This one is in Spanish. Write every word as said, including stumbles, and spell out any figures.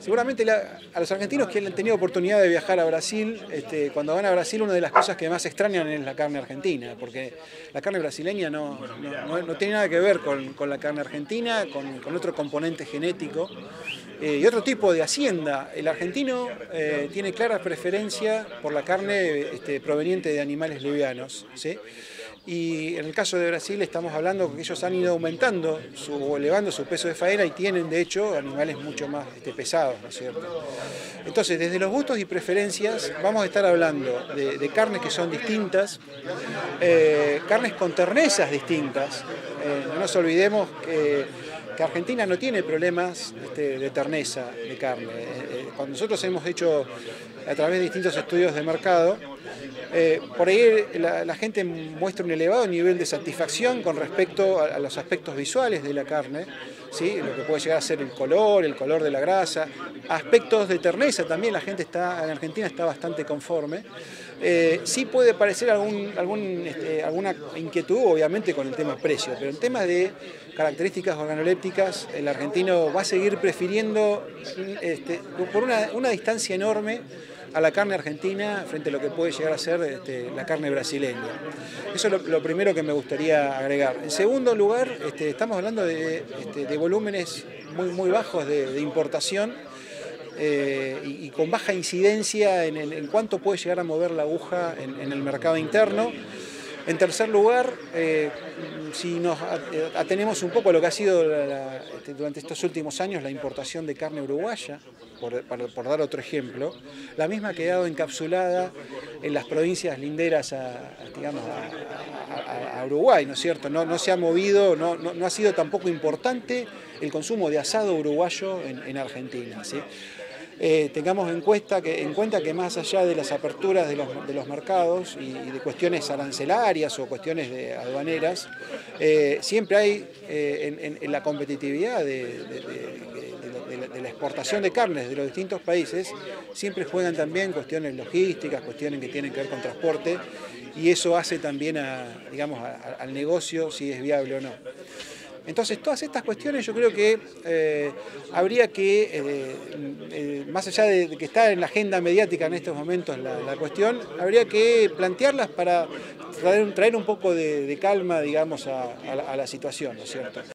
Seguramente la, a los argentinos que han tenido oportunidad de viajar a Brasil, este, cuando van a Brasil una de las cosas que más extrañan es la carne argentina, porque la carne brasileña no, no, no, no tiene nada que ver con, con la carne argentina, con, con otro componente genético eh, y otro tipo de hacienda. El argentino eh, tiene clara preferencia por la carne este, proveniente de animales livianos, ¿sí? Y en el caso de Brasil estamos hablando que ellos han ido aumentando su, o elevando su peso de faena y tienen de hecho animales mucho más este, pesados, ¿no es cierto? Entonces, desde los gustos y preferencias vamos a estar hablando de, de carnes que son distintas, eh, carnes con ternezas distintas. Eh, no nos olvidemos que, que Argentina no tiene problemas este, de terneza de carne. Eh, cuando nosotros hemos hecho a través de distintos estudios de mercado, Eh, por ahí la, la gente muestra un elevado nivel de satisfacción con respecto a, a los aspectos visuales de la carne, ¿sí? Lo que puede llegar a ser el color, el color de la grasa, aspectos de terneza también la gente está, en Argentina está bastante conforme. Eh, sí puede parecer algún, algún, este, alguna inquietud obviamente con el tema precio, pero en temas de características organolépticas el argentino va a seguir prefiriendo este, por una, una distancia enorme a la carne argentina frente a lo que puede llegar a ser este, la carne brasileña. Eso es lo, lo primero que me gustaría agregar. En segundo lugar, este, estamos hablando de, este, de volúmenes muy, muy bajos de, de importación eh, y, y con baja incidencia en, en, en cuánto puede llegar a mover la aguja en, en el mercado interno. En tercer lugar, eh, si nos atenemos un poco a lo que ha sido la, la, este, durante estos últimos años la importación de carne uruguaya, por, por, por dar otro ejemplo, la misma ha quedado encapsulada en las provincias linderas a, digamos, a, a, a Uruguay, ¿no es cierto? No, no se ha movido, no, no, no ha sido tampoco importante el consumo de asado uruguayo en, en Argentina, ¿sí? Eh, tengamos en cuenta, que, en cuenta que más allá de las aperturas de los, de los mercados y, y de cuestiones arancelarias o cuestiones de aduaneras, eh, siempre hay eh, en, en la competitividad de, de, de, de, de, de la exportación de carnes de los distintos países, siempre juegan también cuestiones logísticas, cuestiones que tienen que ver con transporte, y eso hace también a, digamos, a, a, al negocio si es viable o no. Entonces, todas estas cuestiones yo creo que eh, habría que, eh, eh, más allá de que está en la agenda mediática en estos momentos la, la cuestión, habría que plantearlas para traer, traer un poco de, de calma, digamos, a, a, la, a la situación, ¿no es cierto?